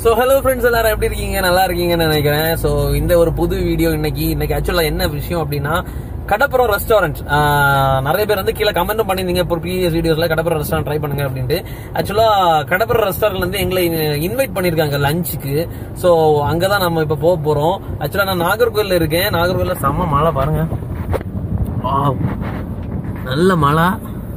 So hello friends, எல்லாரும் எப்படி இருக்கீங்க? நல்லா இருக்கீங்கன்னு நினைக்கிறேன். So இந்த ஒரு புது வீடியோ இன்னைக்கு ஆக்சுவலா என்ன விஷயம் அப்படின்னா கடப்புறம் ரெஸ்டாரண்ட். நிறைய பேர் வந்து கீழே கமெண்ட் பண்ணிருந்தீங்க இப்போ ப்ரீவியஸ் வீடியோஸ்ல கடப்புறம் ரெஸ்டாரண்ட் ட்ரை பண்ணுங்க அப்படின்ட்டு. ஆக்சுவலா கடப்புறம் ரெஸ்டாரண்ட்ல இருந்து எங்களை இன்வைட் பண்ணிருக்காங்க லஞ்சுக்கு. ஸோ அங்கதான் நம்ம இப்ப போக போறோம். ஆக்சுவலா நான் நாகர்கோயில்ல இருக்கேன். நாகர்கோயில்ல செம்ம மழை பாருங்க, நல்ல மழை.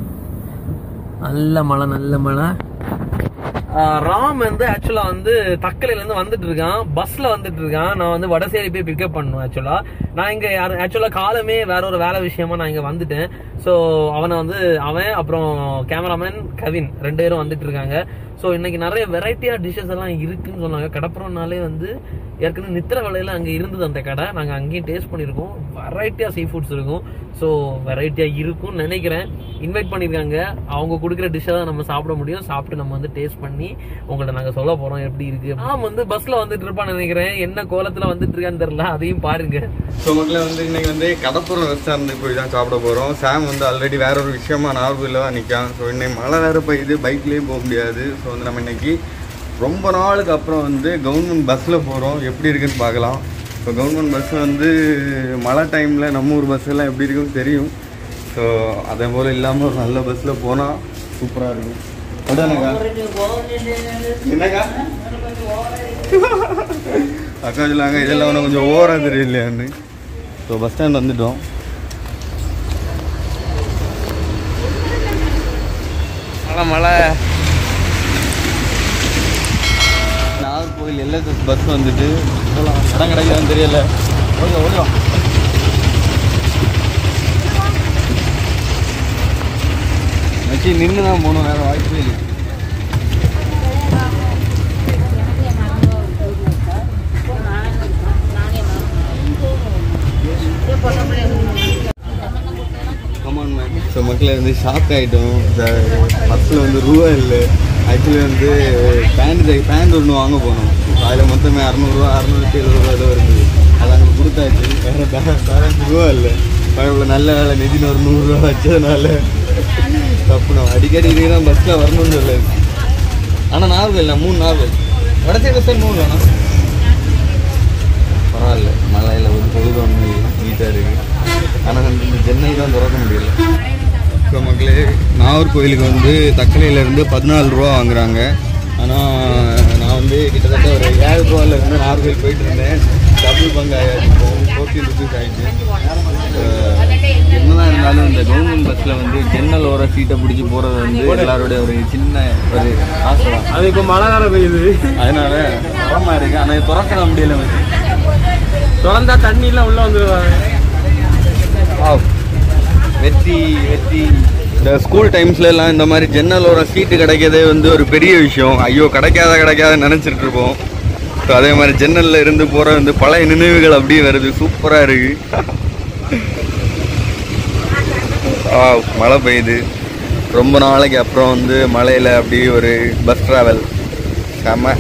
ராம் வந்து ஆக்சுவலா வந்து தக்கலையில இருந்து வந்துட்டு இருக்கான், பஸ்ல வந்துட்டு இருக்கான். நான் வந்து வடசேரி போய் பிக்கப் பண்ணணும். நான் இங்க ஆக்சுவலா காலமே வேற ஒரு வேலை விஷயமா நான் இங்க வந்துட்டேன். ஸோ அவன் அப்புறம் கேமராமேன் கவின் 2 பேரும் வந்துட்டு இருக்காங்க. ஸோ இன்னைக்கு நிறைய வெரைட்டியா டிஷ்ஷஸ் எல்லாம் இருக்குன்னு சொன்னாங்க. கடப்புறம்னாலே வந்து ஏற்கனவே நித்திர வேலையில அங்கே இருந்தது அந்த கடை. நாங்கள் அங்கேயும் டேஸ்ட் பண்ணியிருக்கோம். வெரைட்டியா சீ ஃபுட்ஸ் இருக்கும். ஸோ வெரைட்டியா இருக்கும்னு நினைக்கிறேன். இன்வைட் பண்ணியிருக்காங்க. அவங்க கொடுக்குற டிஷ்ஷை தான் நம்ம சாப்பிட முடியும். சாப்பிட்டு நம்ம வந்து டேஸ்ட் பண்ணி உங்கள்ட்ட நாங்கள் சொல்ல போறோம் எப்படி இருக்கு. நான் வந்து பஸ்ல வந்துட்டு இருப்பான்னு நினைக்கிறேன். என்ன கோலத்துல வந்துட்டு இருக்கான்னு தெரியல, அதையும் பாருங்க. ஸோ மக்களை வந்து இன்னைக்கு வந்து கடப்புறம் ரெஸ்டாரண்ட் போய் தான் சாப்பிட போகிறோம். சாம் வந்து ஆல்ரெடி வேற ஒரு விஷயமா நாகர்கோயிலில் தான் நிற்கான். ஸோ இன்னைக்கு மழை வேறு பெய்யுது, பைக்லேயும் போக முடியாது. ஸோ வந்து நம்ம இன்னைக்கு ரொம்ப நாளுக்கு அப்புறம் வந்து கவர்மெண்ட் பஸ்ஸில் போகிறோம். எப்படி இருக்குன்னு பார்க்கலாம். இப்போ கவர்மெண்ட் பஸ் வந்து மழை டைமில் நம்ம ஊர் பஸ்ஸெல்லாம் எப்படி இருக்குன்னு தெரியும். ஸோ அதே போல் இல்லாமல் ஒரு நல்ல பஸ்ஸில் போனால் சூப்பராக இருக்கும். என்னக்கா அக்கா சொல்லாங்க இதெல்லாம் ஒன்று கொஞ்சம் ஓவராக தெரியலையான்னு. ஸோ பஸ் ஸ்டாண்ட் வந்துட்டோம். மழை நாகர்கோவில் எல்எஸ்எஸ் பஸ் வந்துட்டு இடம் கிடைக்காதுன்னு தெரியல. ஓடிடும் வச்சு நின்று தான் போகணும், வேறு வாய்ப்பே இல்லை. ஸோ மக்களை வந்து ஷாக் ஆகிட்டோம். இந்த பஸ்ஸில் வந்து ரூபா இல்லை. ஆக்சுவலி வந்து பேண்ட் ஒன்று வாங்க போனோம். அதில் மொத்தமே 600 670 ஏதோ இருந்தது. அதை அங்கே கொடுத்தாச்சு. வேறு பேலன்ஸ் ரூபா இல்லை. இவ்வளோ நல்ல வேலை நிதினு ஒரு 100 ரூபா வச்சதுனால தப்புனோம். அடிக்கடி இதுக்கு தான் பஸ்ஸில் வரணும்னு சொல்லுது. ஆனால் நார்மல் 3 நார்மல் வடசை பஸ் 3 வேணாம். பரவாயில்ல, மழையில் ஒரு பொழுது ஒன்று நீட்டாக இருக்குது. ஆனால் இந்த சென்னை தான் திறக்க முடியல. இப்போ மக்களே நாகர்கோயிலுக்கு வந்து தக்கலையிலேருந்து 14 ரூபா வாங்குறாங்க. ஆனால் நான் வந்து கிட்டத்தட்ட ஒரு 7 ரூபாயிலேருந்து நாகர்கோயில் போயிட்டு இருந்தேன். டபுள் பங்கு ஆகிடுச்சு, 14 ருபீஸ் ஆகிடுச்சு. என்னதான் இருந்தாலும் இந்த கவர்மெண்ட் பஸ்ஸில் வந்து ஜன்னல் ஓர சீட்டை பிடிச்சி போகிறது வந்து எல்லாருடைய ஒரு சின்ன ஒரு ஆசை தான். அது இப்போ மழை காலம் பெய்யுது, அதனால தரமாக இருக்குது. ஆனால் திறக்க முடியல. திறந்தா தண்ணியெலாம் உள்ளே வந்துடுவாங்க. வெற்றி இந்த ஸ்கூல் டைம்ஸ்லாம் இந்த மாதிரி ஜன்னலோர சீட்டு கிடைக்கிறதே வந்து ஒரு பெரிய விஷயம். ஐயோ கிடைக்காத நினச்சிட்டு இருப்போம். ஸோ அதே மாதிரி ஜன்னலில் இருந்து போகிற வந்து பழைய நினைவுகள் அப்படியே வருது. சூப்பராக இருக்குது. மழை பெய்யுது. ரொம்ப நாளைக்கு அப்புறம் வந்து மழையில் அப்படியே ஒரு பஸ் ட்ராவல் செம்ம.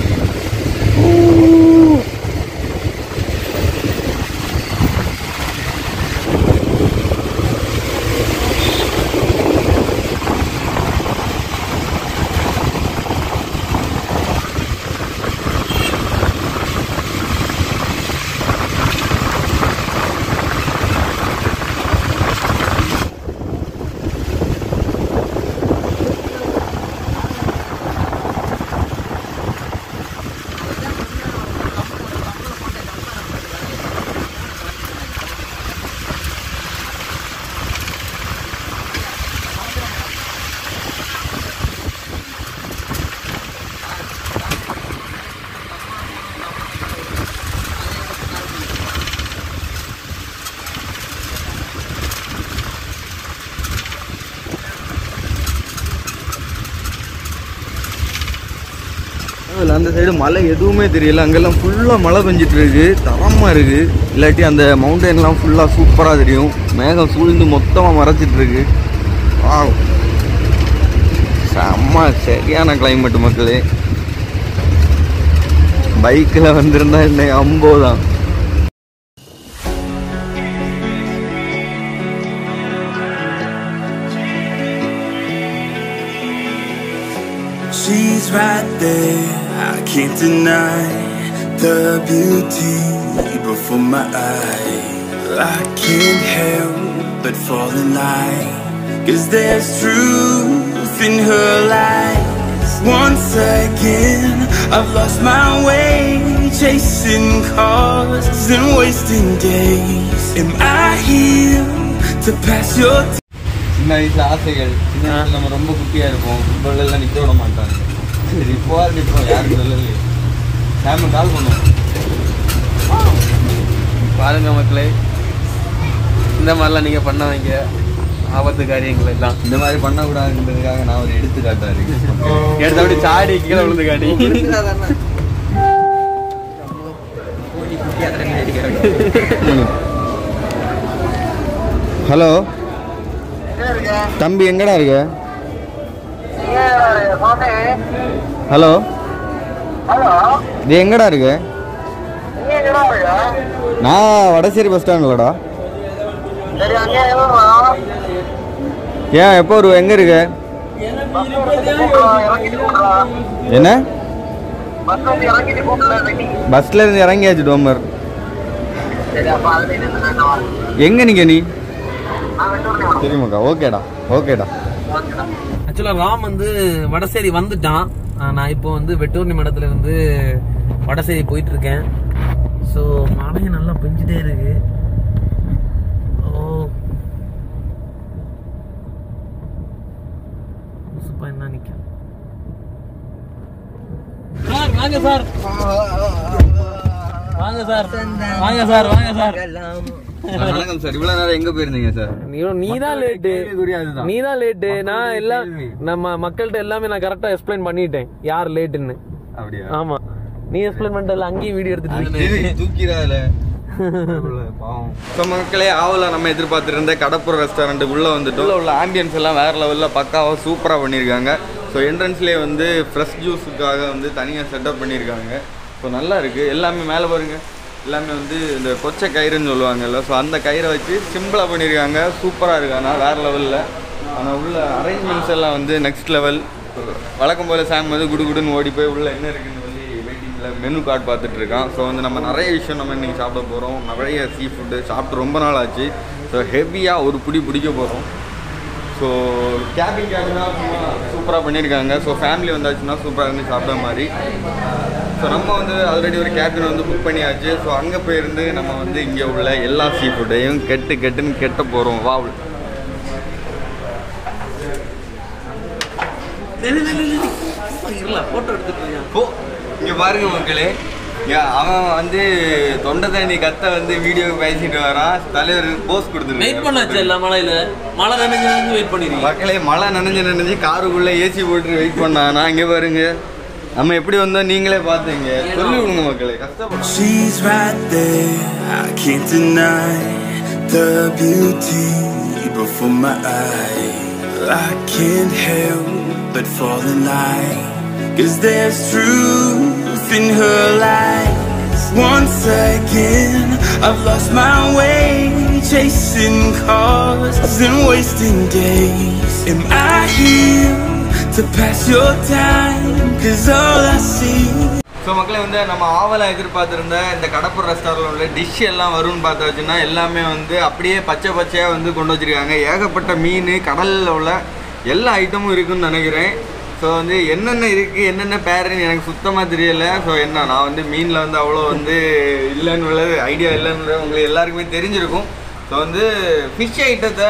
அந்த சைடு மழை எதுவுமே தெரியல. அங்கெல்லாம் ஃபுல்லாக மழை பெஞ்சிட்டு இருக்கு, தரமாக இருக்குது. இல்லாட்டி அந்த மவுண்டன்லாம் ஃபுல்லாக சூப்பராக தெரியும். மேகம் சூழ்ந்து மொத்தமாக மறைச்சிட்டு இருக்கு. செம்ம சரியான கிளைமேட் மக்களே. பைக்கில் வந்திருந்தா இன்னைக்கு அம்போ தான். She's right there, I can't deny the beauty before my eyes. I can't help but fall in line, 'cause there's truth in her lies. Once again, I've lost my way, chasing cars and wasting days. Am I here to pass your time? சின்ன வயசுல ஆசைகள், சின்ன வயசுல நம்ம ரொம்ப குட்டியா இருப்போம், football எல்லாம் நிற்க விட மாட்டாங்க. சரி இப்போ நிற்போம், யாருக்கு சொல்லலையே. சாம கால் பண்ணுவோம். பாருங்க மக்களே, இந்த மாதிரிலாம் நீங்கள் பண்ணாதீங்க, ஆபத்து காரியங்கள் எல்லாம். இந்த மாதிரி பண்ணக்கூடாதுன்றதுக்காக நான் ஒரு எடுத்துக்காட்டாரு எடுத்து அப்படி சாடி கீழே விழுந்து காட்டி. ஹலோ தம்பி, எங்கடா இருக்க? ஹலோ, இது எங்கடா இருக்கு? நான் வடசேரி பஸ் ஸ்டாண்ட்லடா. ஏன் எப்போ வருவ? எங்க இருக்க? என்ன? பஸ்ல இருந்து இறங்கியாச்சு டோமர். எங்க நீங்க? நீ தெரியுமாக்கா? ஓகேடா ஓகேடா. ஆக்சுவலா ராம் வந்து வடசேரி வந்துட்டான். நான் இப்போ வந்து வெட்டூர்னி மடத்துல இருந்து வடசேரி போயிட்டு இருக்கேன். ஸோ மழை நல்லா பெஞ்சிட்டே இருக்கு. என்ன நிக்க சார், வாங்க சார், வாங்க சார், வாங்க சார், வாங்க சார். வணக்கம் சார். இவ்வளவு நேரம் எங்க போயிருந்தீங்க சார்? நீதான் லேட்டு, நீதான் லேட்டு. நான் எல்லாம் நம்ம மக்கள்கிட்ட எல்லாமே நான் கரெக்டா எக்ஸ்பிளைன் பண்ணிட்டேன் யார் லேட்டுன்னு. அப்படியா? ஆமா, நீ எக்ஸ்பிளைன் பண்ணிட்டல, அங்கேயும் வீடியோ எடுத்துட்டு தூக்கிடாத மக்களே. ஆவல நம்ம எதிர்பார்த்துருந்த கடப்புற ரெஸ்டாரண்ட் உள்ள வந்துட்டோம். உள்ள ஆம்பியன்ஸ் எல்லாம் வேற லெவல்ல பக்காவாக சூப்பராக பண்ணியிருக்காங்க. ஸோ என்ட்ரன்ஸ்லேயே வந்து ஃப்ரெஷ் ஜூஸுக்காக வந்து தனியாக செட்டப் பண்ணியிருக்காங்க. ஸோ நல்லா இருக்குது. எல்லாமே மேலே பாருங்க, எல்லாமே வந்து இந்த கொச்சை கயிறுன்னு சொல்லுவாங்கல்ல, ஸோ அந்த கயிறை வச்சு சிம்பிளாக பண்ணியிருக்காங்க. சூப்பராக இருக்கு. ஆனால் வேறு லெவலில். ஆனால் உள்ள அரேஞ்ச்மெண்ட்ஸ் எல்லாம் வந்து நெக்ஸ்ட் லெவல். வழக்கம் போல் சாம் வந்து குடுகுடுன்னு ஓடி போய் உள்ள என்ன இருக்குன்னு சொல்லி வெயிட்டிங்கில் மெனு கார்டு பார்த்துட்டு இருக்கான். ஸோ வந்து நம்ம நிறைய விஷயம் நம்ம இன்றைக்கி சாப்பிட போகிறோம். நிறைய சீ ஃபுட்டு சாப்பிட்டு ரொம்ப நாள் ஆச்சு. ஸோ ஹெவியாக ஒரு பிடிக்க போகிறோம். ஸோ கேபினாக சூப்பராக பண்ணியிருக்காங்க. ஸோ ஃபேமிலி வந்தாச்சுன்னா சூப்பராக இருந்து சாப்பிட்ற மாதிரி. ஸோ நம்ம வந்து ஆல்ரெடி ஒரு கேபின் வந்து புக் பண்ணியாச்சு. ஸோ அங்கே போயிருந்து நம்ம வந்து இங்கே உள்ள எல்லா சீ ஃபுட்டையும் கெட்டுன்னு கெட்ட போகிறோம். வா போட்டோ எடுத்துட்டு போ. இங்கே பாருங்க மக்களே, அவன் வந்து தொண்டை தண்ணி கத்த வந்து வீடியோ பேசிட்டு வரான். தலைவர் போஸ் கொடுத்துருக்கு. வெயிட் பண்ணாச்சு எல்லாம் மழையில. மழை நனைஞ்சு வெயிட் பண்ணிருக்கீங்க மக்களே. மழை நனைஞ்சு காருக்குள்ள ஏசி போட்டு வெயிட் பண்ணானா. இங்கே பாருங்க நம்ம எப்படி வந்தோம் நீங்களே பார்த்தீங்க. சொல்லி விடுங்க மக்களே, கஷ்டப்படும். She's right there, I can't deny the beauty before my eyes. I can't help but fall in line, 'cause there's truth in her lies. Once again, I've lost my way, chasing cars and wasting days. Am I here to pass your time? 'Cause all I see. So மக்களே வந்து நம்ம ஆவலாக எதிர்பார்த்துருந்த இந்த கடப்பூர் ரெஸ்டாரண்ட்டில் உள்ள dish எல்லாம் வரும்னு பார்த்தாச்சுன்னா எல்லாமே வந்து அப்படியே பச்சையாக வந்து கொண்டு வச்சுருக்காங்க. ஏகப்பட்ட மீன், கடலில் உள்ள எல்லா ஐட்டமும் இருக்குதுன்னு நினைக்கிறேன். ஸோ வந்து என்னென்ன இருக்குது, என்னென்ன பேருன்னு எனக்கு சுத்தமாக தெரியலை. ஸோ என்ன, நான் வந்து மீனில் வந்து அவ்வளோ வந்து இல்லைன்னு உள்ளது ஐடியா இல்லைன்னு உங்களுக்கு எல்லாருக்குமே தெரிஞ்சிருக்கும். ஸோ வந்து ஃபிஷ் ஐட்டத்தை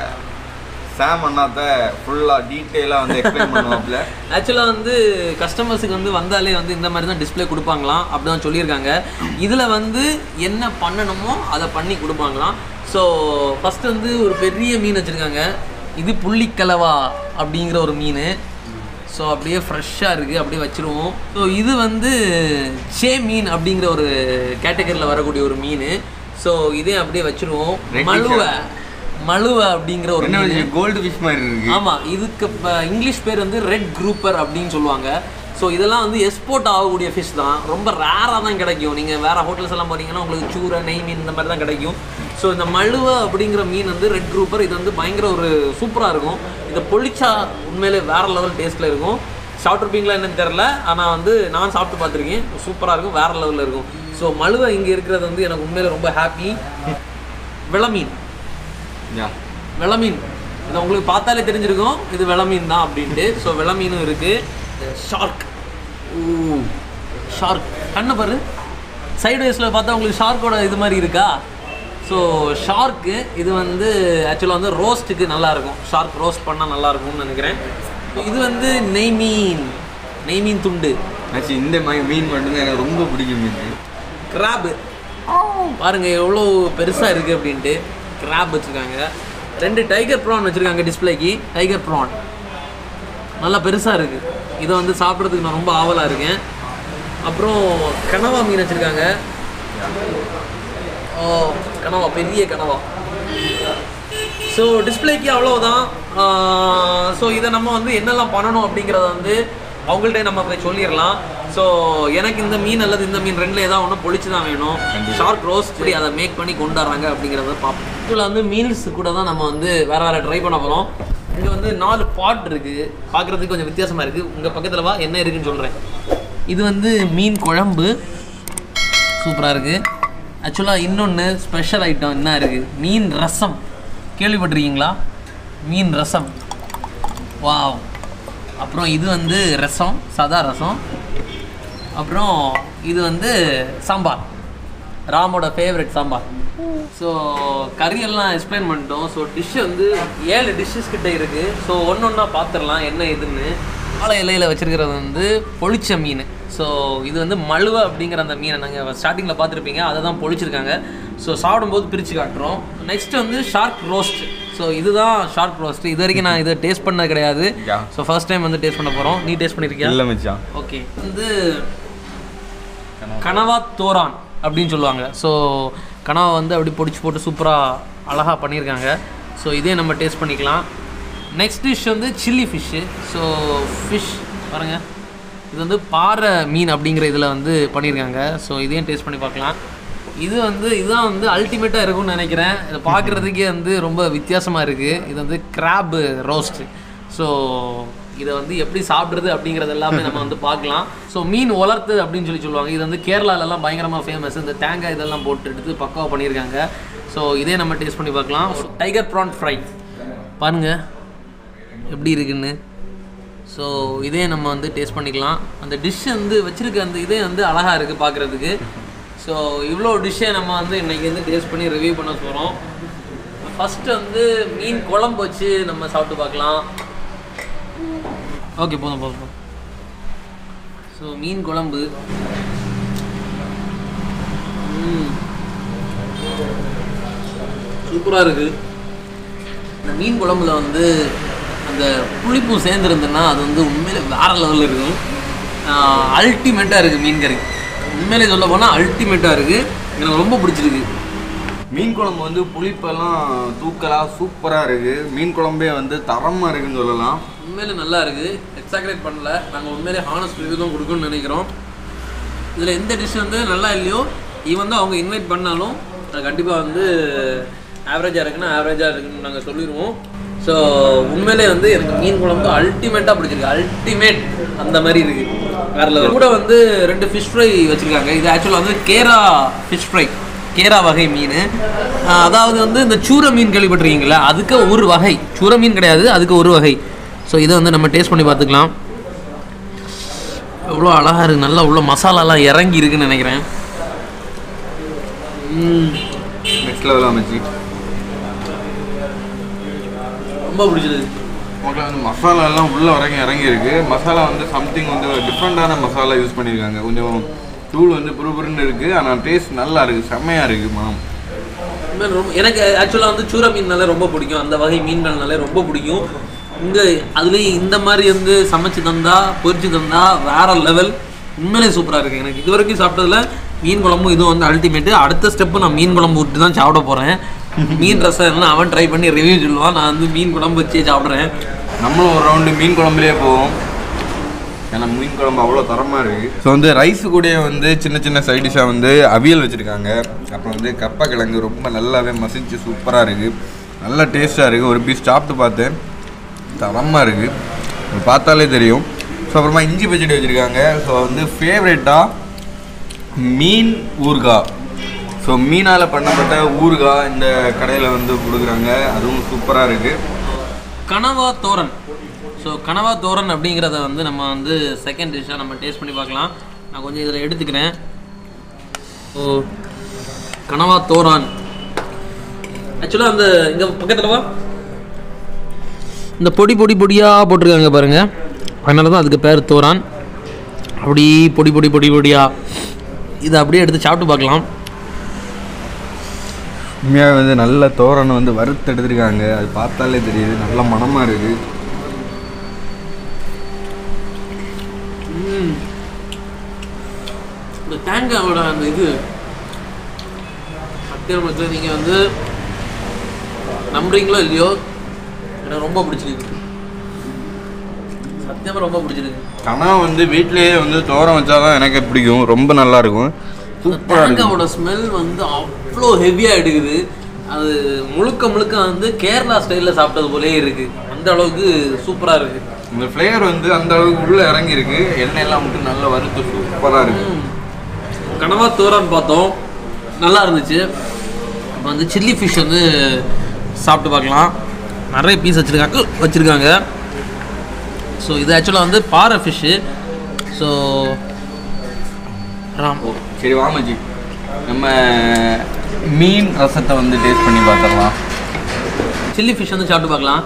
சாம் அண்ணாத்த ஃபுல்லாக டீட்டெயிலாக வந்து எக்ஸ்பிளைன் பண்ணுவாப்ல. ஆக்சுவலாக வந்து கஸ்டமர்ஸுக்கு வந்து வந்தாலே வந்து இந்த மாதிரி தான் டிஸ்பிளே கொடுப்பாங்களாம், அப்படி தான் சொல்லியிருக்காங்க. இதில் வந்து என்ன பண்ணணுமோ அதை பண்ணி கொடுப்பாங்களாம். ஸோ ஃபஸ்ட்டு வந்து ஒரு பெரிய மீன் வச்சுருக்காங்க. இது புள்ளிக்கலவா அப்படிங்கிற ஒரு மீன். ஸோ அப்படியே ஃப்ரெஷ்ஷாக இருக்குது, அப்படியே வச்சுருவோம். ஸோ இது வந்து சே மீன் அப்படிங்கிற ஒரு கேட்டகரியில் வரக்கூடிய ஒரு மீன். ஸோ இதே அப்படியே வச்சுருவோம். மழுவை அப்படிங்கிற ஒரு கோல்டு ஃபிஷ் மாதிரி இருக்கு. ஆமாம், இதுக்கு இங்கிலீஷ் பேர் வந்து ரெட் குரூப்பர் அப்படின்னு சொல்லுவாங்க. ஸோ இதெல்லாம் வந்து எக்ஸ்போர்ட் ஆகக்கூடிய ஃபிஷ் தான். ரொம்ப ரேராக தான் கிடைக்கும். நீங்கள் வேறு ஹோட்டல்ஸ் எல்லாம் போனீங்கன்னா உங்களுக்கு சூரை, நெய் மீன் இந்த மாதிரி தான் கிடைக்கும். ஸோ இந்த மழுவை அப்படிங்கிற மீன் வந்து ரெட் குரூப்பர். இது வந்து பயங்கர ஒரு சூப்பராக இருக்கும். இதை பொழிச்சா உண்மையிலே வேறு லெவல் டேஸ்ட்டில் இருக்கும். சாப்பிட்ருப்பீங்களா என்னன்னு தெரில, ஆனால் வந்து நான் சாப்பிட்டு பார்த்துருக்கேன். சூப்பராக இருக்கும், வேறு லெவலில் இருக்கும். ஸோ மழுவை இங்கே இருக்கிறது வந்து எனக்கு உண்மையில் ரொம்ப ஹாப்பி. வெளமீன், வெளமீன் இதை உங்களுக்கு பார்த்தாலே தெரிஞ்சிருக்கும் இது வெளமீன் தான் அப்படின்ட்டு. ஸோ வெளமீனும் இருக்குது. ஷார்க், ஷார்க் கண்ணு பாரு, சைடு வைஸில் பார்த்தா உங்களுக்கு ஷார்க்கோட இது மாதிரி இருக்கா? ஸோ ஷார்க்கு இது வந்து ஆக்சுவலாக வந்து ரோஸ்ட்டுக்கு நல்லாயிருக்கும். ஷார்க் ரோஸ்ட் பண்ணால் நல்லாயிருக்கும்னு நினைக்கிறேன். இது வந்து நெய்மீன், நெய்மீன் துண்டு. ஆக்சுவலி இந்த மீன் மட்டும்தான் எனக்கு ரொம்ப பிடிக்கும். மீன் கிராப்பு பாருங்கள் எவ்வளோ பெருசாக இருக்குது அப்படின்ட்டு. கிராப் வச்சுருக்காங்க. 2 டைகர் ப்ரான் வச்சுருக்காங்க டிஸ்பிளேக்கு. டைகர் ப்ரான் நல்லா பெருசாக இருக்குது. இதை வந்து சாப்பிட்றதுக்கு நான் ரொம்ப ஆவலாக இருக்கேன். அப்புறம் கனவா மீன் வச்சுருக்காங்க. கனவா, பெரிய கனவா. ஸோ டிஸ்பிளேக்கு அவ்வளோதான். ஸோ இதை நம்ம வந்து என்னெல்லாம் பண்ணணும் அப்படிங்கிறத வந்து அவங்கள்ட்ட நம்ம போய் சொல்லிடலாம். ஸோ எனக்கு இந்த மீன் அல்லது இந்த மீன் ரெண்டில் ஏதாவது ஒன்று பொழிச்சு தான் வேணும். ஷார்க் ரோஸ்ட் எப்படி அதை மேக் பண்ணி கொண்டு வர்றாங்க அப்படிங்கிறத பார்ப்போம். இதில் வந்து மீல்ஸ் கூட தான் நம்ம வந்து வேறு ட்ரை பண்ண போகிறோம். இங்கே வந்து 4 பாட் இருக்குது. பார்க்குறதுக்கு கொஞ்சம் வித்தியாசமாக இருக்குது. உங்கள் பக்கத்தில் வா என்ன இருக்குதுன்னு சொல்கிறேன். இது வந்து மீன் குழம்பு, சூப்பராக இருக்குது. ஆக்சுவலாக இன்னொன்று ஸ்பெஷல் ஐட்டம் என்ன இருக்குது, மீன் ரசம். கேள்விப்பட்டிருக்கீங்களா? மீன் ரசம், வாவ். அப்புறம் இது வந்து ரசம், சாதா ரசம். அப்புறம் இது வந்து சாம்பார், ராமோட ஃபேவரட் சாம்பார். ஸோ கறியெல்லாம் எக்ஸ்பிளைன் பண்ணிட்டோம். ஸோ டிஷ் வந்து 7 டிஷ்ஷஸ் கிட்டே இருக்குது. ஸோ ஒன்று ஒன்றா பார்த்துடலாம் என்ன இதுன்னு. வாழை இலையில் வச்சுருக்கிறது வந்து பொளிச்ச மீன். ஸோ இது வந்து மழுவை அப்படிங்கிற அந்த மீனை நாங்கள் ஸ்டார்டிங்கில் பார்த்துருப்பீங்க, அதை தான் பொளிச்சிருக்காங்க. ஸோ சாப்பிடும்போது பிரித்து காட்டுறோம். நெக்ஸ்ட் வந்து ஷார்க் ரோஸ்ட். ஸோ இதுதான் ஷார்க் ரோஸ்ட். இது வரைக்கும் நான் இதை டேஸ்ட் பண்ணது கிடையாது. ஸோ ஃபர்ஸ்ட் டைம் வந்து டேஸ்ட் பண்ண போகிறோம். நீ டேஸ்ட் பண்ணியிருக்கியா? இல்லை மச்சான். ஓகே, வந்து கனவா தோரான் அப்படின்னு சொல்லுவாங்க. ஸோ கனவா வந்து அப்படி பொடிச்சு போட்டு சூப்பராக அழகாக பண்ணியிருக்காங்க. ஸோ இதே நம்ம டேஸ்ட் பண்ணிக்கலாம். நெக்ஸ்ட் டிஷ் வந்து சில்லி ஃபிஷ்ஷு. ஸோ ஃபிஷ் பாருங்கள், இது வந்து பாறை மீன் அப்படிங்கிற இதில் வந்து பண்ணியிருக்காங்க. ஸோ இதையும் டேஸ்ட் பண்ணி பார்க்கலாம். இது வந்து இதுதான் வந்து அல்டிமேட்டாக இருக்கும்னு நினைக்கிறேன். இதை பார்க்குறதுக்கே வந்து ரொம்ப வித்தியாசமாக இருக்குது. இது வந்து கிராப் ரோஸ்ட்டு. ஸோ இதை வந்து எப்படி சாப்பிட்றது அப்படிங்கிறது எல்லாமே நம்ம வந்து பார்க்கலாம். ஸோ மீன் வளர்த்து அப்படின்னு சொல்லுவாங்க. இது வந்து கேரளாலெல்லாம் பயங்கரமாக ஃபேமஸ். இந்த தேங்காய் இதெல்லாம் போட்டு எடுத்து பக்காவாக பண்ணியிருக்காங்க. ஸோ இதே நம்ம டேஸ்ட் பண்ணி பார்க்கலாம். டைகர் ப்ரான் ஃப்ரை பாருங்கள் எப்படி இருக்குன்னு. ஸோ இதே நம்ம வந்து டேஸ்ட் பண்ணிக்கலாம். அந்த டிஷ் வந்து வச்சுருக்க அந்த இதே வந்து அழகாக இருக்குது பார்க்குறதுக்கு. ஸோ இவ்வளோ டிஷ்ஷை நம்ம வந்து இன்றைக்கி வந்து டேஸ்ட் பண்ணி ரிவ்யூ பண்ண போகிறோம். ஃபஸ்ட்டு வந்து மீன் குழம்பு வச்சு நம்ம சாப்பிட்டு பார்க்கலாம். ஓகே, போதும். ஸோ மீன் குழம்பு சூப்பராக இருக்குது. இந்த மீன் குழம்புல வந்து அந்த புளிப்பும் சேர்ந்துருந்துன்னா அது வந்து உண்மையிலே வேறு லெவலில் இருக்கும். அல்டிமேட்டாக இருக்குது மீன் கறி. உண்மையிலே சொல்ல போனால் அல்டிமேட்டாக இருக்குது. எனக்கு ரொம்ப பிடிச்சிருக்கு. மீன் குழம்பு வந்து புளிப்பெல்லாம் தூக்கலாக சூப்பராக இருக்குது. மீன் குழம்பே வந்து தரமாக இருக்குதுன்னு சொல்லலாம். உண்மையிலே நல்லா இருக்குது. எக்ஸாக்ரேட் பண்ணல, நாங்கள் உண்மையிலே ஹானஸ்ட் ரிவ்யூ தான் கொடுக்கணும்னு நினைக்கிறோம். இதில் எந்த டிஷ் வந்து நல்லா இல்லையோ வந்து அவங்க இன்வைட் பண்ணாலும் அது கண்டிப்பாக வந்து ஆவரேஜாக இருக்குன்னு நாங்கள் சொல்லிடுவோம். ஸோ உண்மையிலே வந்து எனக்கு மீன் குழம்பு அல்டிமேட்டாக பிடிச்சிருக்கு. அல்டிமேட் அந்த மாதிரி இருக்குது, வேறு லெவல். கூட வந்து 2 ஃபிஷ் ஃப்ரை வச்சுருக்காங்க. இது ஆக்சுவலாக வந்து கேரா ஃபிஷ் ஃப்ரை, கேரா வகை மீன். அதாவது வந்து இந்த சூர மீன் கேள்விப்பட்டிருக்கீங்களா, அதுக்கு ஒரு வகை. சூர மீன் கிடையாது, அதுக்கு ஒரு வகை. ஸோ இதை வந்து நம்ம டேஸ்ட் பண்ணி பார்த்துக்கலாம். எவ்வளோ அழகாக இருக்குது, நல்லா உள்ள மசாலாலாம் இறங்கி இருக்குன்னு நினைக்கிறேன். நெக்ஸ்ட் லெவல் அமைச்சு ரொம்ப பிடிச்சிருக்கு. உங்களுக்கு வந்து மசாலா எல்லாம் உள்ள வரைக்கும் இறங்கி இருக்கு. மசாலா வந்து சம்திங் வந்து டிஃப்ரெண்டான மசாலா யூஸ் பண்ணியிருக்காங்க. கொஞ்சம் தூள் வந்து புருபுருன்னு இருக்குது, ஆனால் டேஸ்ட் நல்லா இருக்குது, செம்மையாக இருக்குது. மனம் ரொம்ப எனக்கு ஆக்சுவலாக வந்து சூர மீன்னாலே ரொம்ப பிடிக்கும். அந்த வகை மீன்கள்னாலே ரொம்ப பிடிக்கும். இங்கே அதுலேயும் இந்த மாதிரி வந்து சமைச்சு தந்தா பொரிச்சு தந்தா வேறு லெவல். உண்மையிலே சூப்பராக இருக்குது. எனக்கு இது வரைக்கும் சாப்பிட்டதில் மீன் குழம்பு இதுவும் வந்து அல்டிமேட்டு. அடுத்த ஸ்டெப்பு நான் மீன் குழம்பு விட்டு தான் சாப்பிட போகிறேன். மீன் ரசம் அவன் ட்ரை பண்ணி ரிவ்யூ சொல்லுவான், நான் வந்து மீன் குழம்பு வச்சே சாப்பிட்றேன். நம்மளும் ஒரு ரவுண்டு மீன் குழம்புலேயே போவோம். ஏன்னா மீன் குழம்பு அவ்வளோ தரமாக இருக்குது. ஸோ வந்து ரைஸு கூட வந்து சின்ன சின்ன சைட் டிஷ்ஷாக வந்து அவியல் வச்சுருக்காங்க. அப்புறம் வந்து கப்பக்கிழங்கு ரொம்ப நல்லாவே மசிச்சு சூப்பராக இருக்குது, நல்லா டேஸ்ட்டாக இருக்குது. ஒரு பீஸ் சாப்பிட்டு பார்த்தேன், தரமாக இருக்குது, பார்த்தாலே தெரியும். ஸோ அப்புறமா இஞ்சி பச்சடி வச்சுருக்காங்க. ஸோ வந்து ஃபேவரட்டாக மீன் ஊறுகாய். ஸோ மீனால் பண்ணப்பட்ட ஊறுகாய் இந்த கடையில் வந்து கொடுக்குறாங்க. அதுவும் சூப்பராக இருக்குது. கனவா தோரன். ஸோ கனவா தோரன் அப்படிங்கிறத வந்து நம்ம வந்து செகண்ட் டிஷ்ஷாக நம்ம டேஸ்ட் பண்ணி பார்க்கலாம். நான் கொஞ்சம் இதில் எடுத்துக்கிறேன். ஸோ கனவா தோரான் ஆக்சுவலாக அந்த இங்கே பக்கத்தில் இந்த பொடியாக போட்டிருக்காங்க பாருங்கள், அதனால தான் அதுக்கு பேர் தோரான். அப்படி பொடியாக இதை அப்படியே எடுத்து சாப்பிட்டு பார்க்கலாம். உண்மையாக வந்து நல்ல தோரனை வந்து வறுத்து எடுத்துருக்காங்க. அது பார்த்தாலே தெரியுது, நல்ல மணமாக இருக்குது. இந்த தேங்காயோட அந்த இது சத்தியமத்தில் நீங்கள் வந்து நம்புறீங்களோ இல்லையோ, எனக்கு ரொம்ப பிடிச்சிருக்கு. சத்தியமாக ரொம்ப பிடிச்சிருக்கு. ஆனால் வந்து வீட்டிலேயே வந்து தோரம் வச்சாதான் எனக்கு பிடிக்கும். ரொம்ப நல்லாயிருக்கும். சூப்பராக இருக்கும். தேங்காயோட ஸ்மெல் வந்து அவ்வளோ ஹெவியாக எடுக்குது. அது முழுக்க வந்து கேரளா ஸ்டைலில் சாப்பிட்டது போலே இருக்குது. அந்த அளவுக்கு சூப்பராக இருக்குது. இந்த ஃப்ளேவர் வந்து அந்த அளவுக்கு உள்ளே இறங்கியிருக்கு. எண்ணெயெல்லாம் மட்டும் நல்லா வறுத்து சூப்பராக இருக்குது. கனவா தோரான் பார்த்தோம், நல்லா இருந்துச்சு. இப்போ வந்து சில்லி ஃபிஷ் வந்து சாப்பிட்டு பார்க்கலாம். நிறைய பீஸ் வச்சுருக்காங்க. ஸோ இது ஆக்சுவலாக வந்து பாறை ஃபிஷ்ஷு. ஸோ சரி வாமஜி, நம்ம மீன் ரசத்தை வந்து டேஸ்ட் பண்ணி பார்த்துடலாம். சில்லி ஃபிஷ் வந்து சாப்பிட்டு பார்க்கலாம்.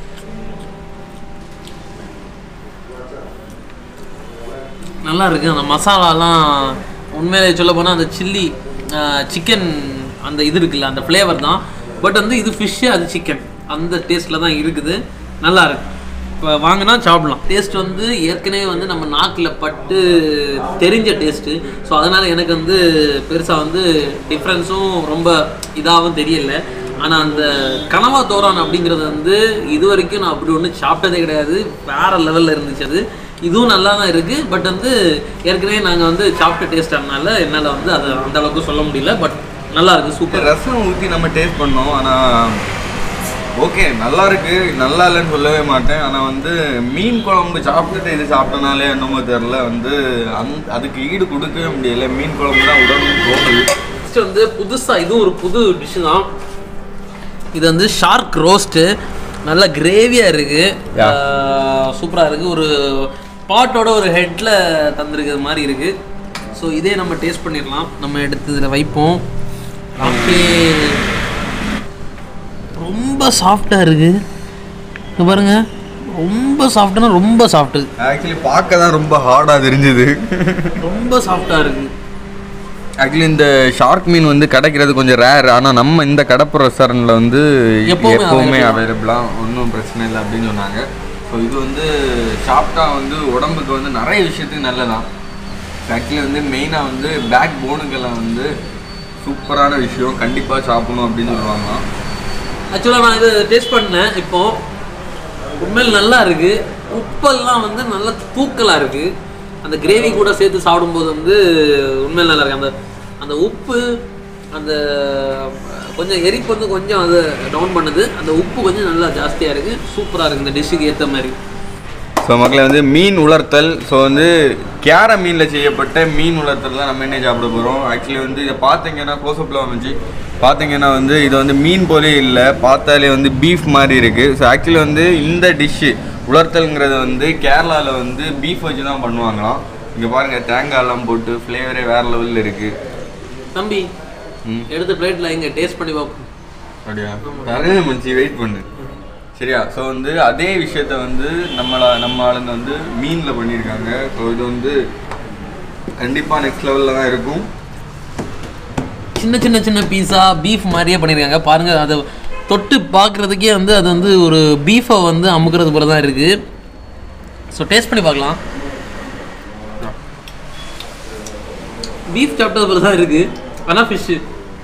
நல்லா இருக்குது. அந்த மசாலாலாம் உண்மையிலே சொல்ல போனால் அந்த சில்லி சிக்கன் அந்த இது இருக்குல்ல, அந்த ஃப்ளேவர் தான். பட் வந்து இது ஃபிஷ்ஷு, அது சிக்கன், அந்த டேஸ்ட்டில் தான் இருக்குது. நல்லா இருக்கு. இப்போ வாங்கினா சாப்பிடலாம். டேஸ்ட் வந்து ஏற்கனவே வந்து நம்ம நாக்கில் பட்டு தெரிஞ்ச டேஸ்ட்டு. ஸோ அதனால் எனக்கு வந்து பெருசாக வந்து டிஃப்ரென்ஸும் ரொம்ப இதாகவும் தெரியல. ஆனால் அந்த கனவா தோரான் அப்படிங்கிறது வந்து இது வரைக்கும் நான் அப்படி ஒன்றும் சாப்பிட்டதே கிடையாது. வேறு லெவலில் இருந்துச்சு அது. இதுவும் நல்லா தான் இருக்குது. பட் வந்து ஏற்கனவே நாங்கள் வந்து சாப்பிட்ட டேஸ்ட் ஆனால என்னால் வந்து அதை அந்த அளவுக்கு சொல்ல முடியல. பட் நல்லா இருக்குது, சூப்பர். ரசம் ஊற்றி நம்ம டேஸ்ட் பண்ணோம். ஆனால் ஓகே, நல்லா இருக்குது, நல்லா இல்லைன்னு சொல்லவே மாட்டேன். ஆனால் வந்து மீன் குழம்பு சாப்பிட்டுட்டு இது சாப்பிட்டனாலே என்னமோ தெரில, வந்து அதுக்கு ஈடு கொடுக்கவே முடியல. மீன் குழம்பு தான் உடனே தோணுது. நெக்ஸ்ட் வந்து புதுசாக இதுவும் ஒரு புது டிஷ்ஷு தான். இது வந்து ஷார்க் ரோஸ்ட்டு. நல்லா கிரேவியாக இருக்குது, சூப்பராக இருக்குது. ஒரு பாட்டோட ஒரு ஹெட்டில் தந்துருக்கிறது மாதிரி இருக்குது. ஸோ இதே நம்ம டேஸ்ட் பண்ணிடலாம். நம்ம எடுத்து இதில் வைப்போம். ஓகே, ரொம்ப சாஃப்டாக இருக்குது. இங்கே பாருங்கள், ரொம்ப சாஃப்ட்னா ரொம்ப சாஃப்ட்டு. ஆக்சுவலி பார்க்க தான் ரொம்ப ஹார்டாக தெரிஞ்சுது. ரொம்ப சாஃப்டாக இருக்குது. ஆக்சுவலி இந்த ஷார்க் மீன் வந்து கிடைக்கிறது கொஞ்சம் ரேர். ஆனால் நம்ம இந்த கடப்பு ரெஸ்டாரண்ட்டில் வந்து எப்போவுமே அவைலபிளாக, ஒன்றும் பிரச்சனை இல்லை அப்படின்னு சொன்னாங்க. ஸோ இது வந்து சாப்பிட்டா வந்து உடம்புக்கு வந்து நிறைய விஷயத்துக்கு நல்லதான். ஆக்சுவலி வந்து மெயினாக வந்து பேக் போனுக்கெல்லாம் வந்து சூப்பரான விஷயம், கண்டிப்பாக சாப்பிடணும் அப்படின்னு சொல்லுவாங்க. ஆக்சுவலாக நான் இது டேஸ்ட் பண்ணேன். இப்போது உண்மையில் நல்லா இருக்குது. உப்பெல்லாம் வந்து நல்லா தூக்கலாக இருக்குது. அந்த கிரேவி கூட சேர்த்து சாப்பிடும்போது வந்து உண்மையில் நல்லா இருக்குது. அந்த உப்பு, அந்த கொஞ்சம் எரிப்பு வந்து கொஞ்சம் அது டவுன் பண்ணுது. அந்த உப்பு கொஞ்சம் நல்லா ஜாஸ்தியாக இருக்குது. சூப்பராக இருக்குது இந்த டிஷ்ஷுக்கு ஏற்ற மாதிரி. ஸோ மக்களை வந்து மீன் உலர்த்தல். ஸோ வந்து கேரை மீனில் செய்யப்பட்ட மீன் உலர்த்தல் தான் நம்ம என்ன சாப்பிட போகிறோம். ஆக்சுவலி வந்து இதை பார்த்தீங்கன்னா க்ளோஸ்அப்பில் வந்துச்சு, பார்த்தீங்கன்னா வந்து இது வந்து மீன் போலே இல்லை, பார்த்தாலே வந்து பீஃப் மாதிரி இருக்குது. ஸோ ஆக்சுவலி வந்து இந்த டிஷ்ஷு உலர்த்தல்ங்கிறது வந்து கேரளாவில் வந்து பீஃப் வச்சு தான் பண்ணுவாங்களாம். இங்கே பாருங்கள், தேங்காயெல்லாம் போட்டு ஃப்ளேவரே வேறு லெவலில் இருக்குது. தம்பி எடுத்த பிளேட்டில் இங்கே டேஸ்ட் பண்ணி பார்ப்போம். அப்படியா? நிறைய மச்சி, வெயிட் பண்ணு. சரியா? ஸோ வந்து அதே விஷயத்த வந்து நம்ம ஆளுங்க வந்து மீனில் பண்ணியிருக்காங்க. ஸோ இது வந்து கண்டிப்பாக நெக்ஸ்ட் லெவலில் தான் இருக்கும். சின்ன பீஸா பீஃப் மாதிரியே பண்ணியிருக்காங்க பாருங்கள். அதை தொட்டு பார்க்குறதுக்கே வந்து அது வந்து ஒரு பீஃபை வந்து அமுக்கிறது போல தான் இருக்குது. ஸோ டேஸ்ட் பண்ணி பார்க்கலாம். பீஃப் சாப்பிட்டது போல தான் இருக்குது, ஆனால் ஃபிஷ்ஷு